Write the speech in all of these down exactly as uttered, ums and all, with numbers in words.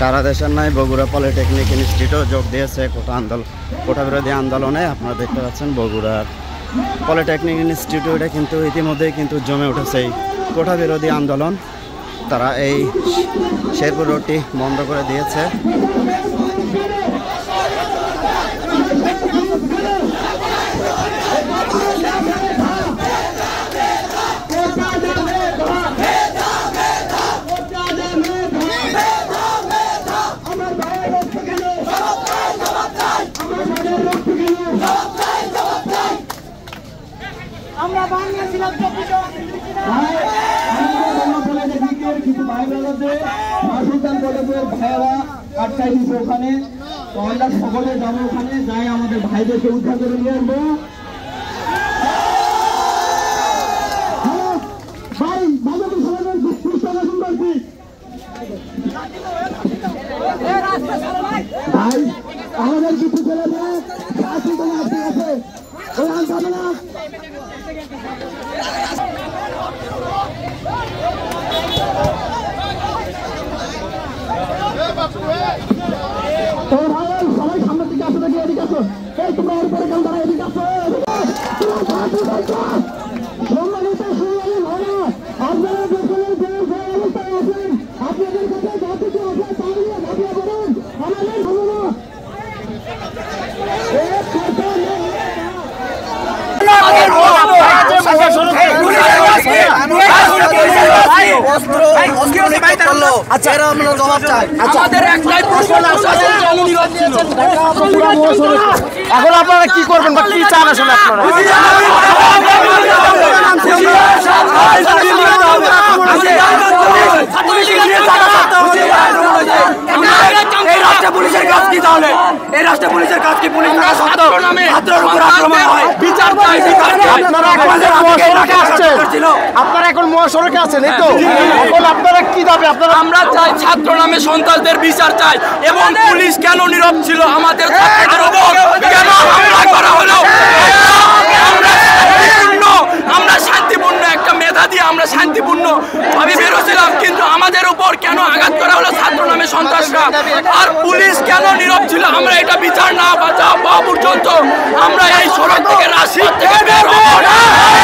সারা দেশের নয় বগুড়া পলিটেকনিক ইনস্টিটিউটও যোগ দিয়েছে কোটা আন্দোলন কোটা বিরোধী আন্দোলনে। আপনারা দেখতে পাচ্ছেন বগুড়ার পলিটেকনিক ইনস্টিটিউটে কিন্তু ইতিমধ্যেই কিন্তু জমে উঠেছে এই কোটা বিরোধী আন্দোলন। তারা এই শেরপুর রোডটি বন্ধ করে দিয়েছে। আমরা বাংলা ছিলাম কিছু ভাই ব্রাদারদের সুলতান কলেজের ভাইয়েরা আটকাই দিচ্ছে ওখানে। আমরা সকলে যাবো ওখানে, যাই আমাদের ভাইদেরকে উদ্ধার করে নিয়ে আসবো। ভাই ভাই আমাদের কিছু ছেলে মেয়ে আছে যাবে না সবাই সামনের দিকে আসো, দেখি এদিকে আসো। এই তোমরা এর পরে কেন দাঁড়া, এদিকে আসো। আপনারা যখন অবস্থায় আছেন আপনাদের কাছে যা কিছু আছে তা নিয়ে ভাবিয়ে বলুন, আমাদের ভালো না। এখন আপনারা কি করবেন বা কি চান আসলে আপনারা? এই রাষ্ট্রে পুলিশের কাজ কি তাহলে? এই রাষ্ট্রে পুলিশের কাজ কি? পুলিশ না ছাত্রের উপর আক্রমণ হয়, বিচার চাই। আপনারা এখন মহাসড়কে আছেন, এই তো এখন আপনারা কি দাবি? আপনারা আমরা চাই ছাত্র নামে সন্ত্রাসদের বিচার চাই, এবং পুলিশ কেন নীরব ছিল আমাদের ছাত্রদের উপর? কেন হামলা করা হলো? আমরা শান্তিপূর্ণ একটা মেধা দিয়ে আমরা শান্তিপূর্ণ ভাবে বেরোছিলাম, কিন্তু আমাদের উপর কেন আঘাত করা হলো ছাত্র নামে সন্ত্রাসরা? আর পুলিশ কেন নীরব ছিল? আমরা এটা বিচার না পাওয়া পর্যন্ত আমরা এই সড়ক থেকে রাজপথ থেকে বের হব না।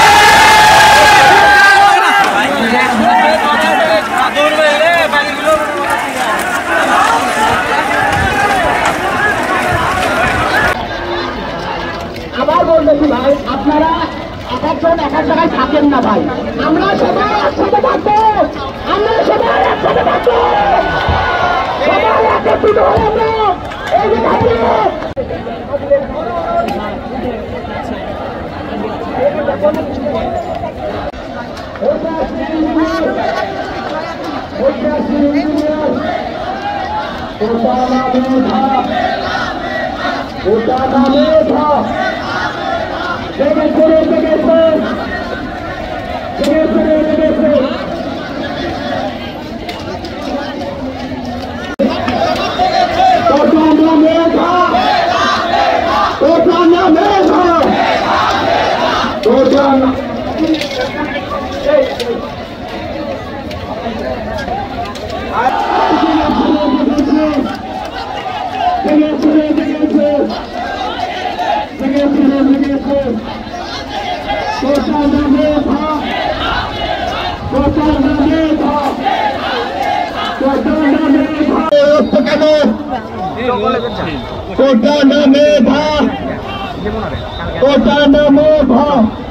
আবার বলতেছি ভাই, আপনারা এক একজন এক এক জায়গায় থাকেন না ভাই। আমরা সবাই একসাথে থাকবো, আমরা সবাই একসাথে থাকবো, সবাই একত্রিত হয়ে আমরা এই যে থাকবো। ওটা নামে ধা জেগে চলে জেগেছে জেগে চলে জেগেছে ওটা নামে ধা ওটা নামে ধা ওটা জেগে চলে জেগেছে জেগে চলে জেগেছে কোটা নামে ধা কোটা নামে ধা কোটা নামে ধা কেন কোটা নামে ধা কোটা নামে ধা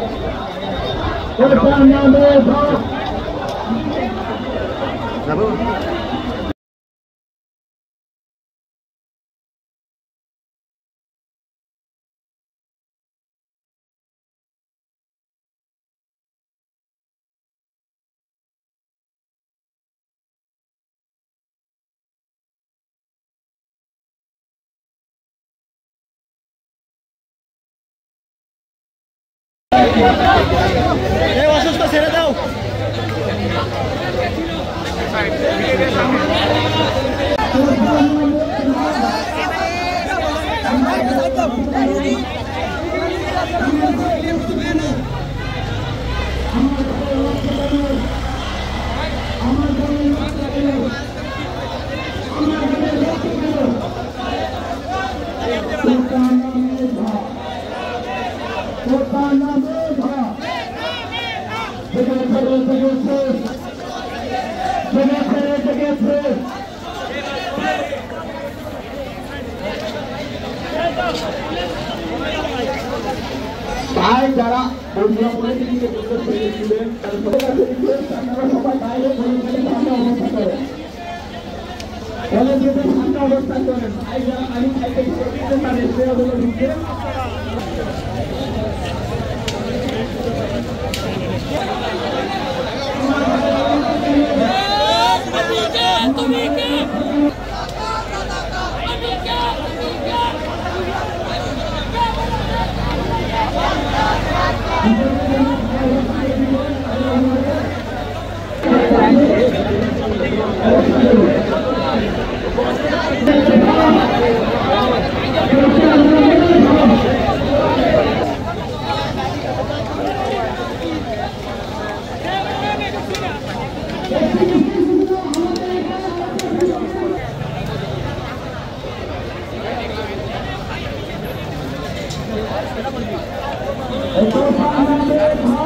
কোটা নামে ধা অসুস্থ ছেড়ে দাও। বন্ধুরা পরে থেকে স্টুডেন্ট আপনারা সবাই বাইরে সামনে অবস্থান করেন কলেজে সামনে অবস্থান করেন ভাই যারা আমি খাইতে তার এসেগুলো ঢুকে তুমি কে আমি কে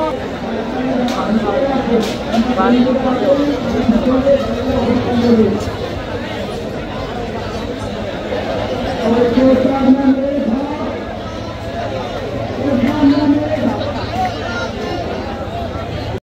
Thank you.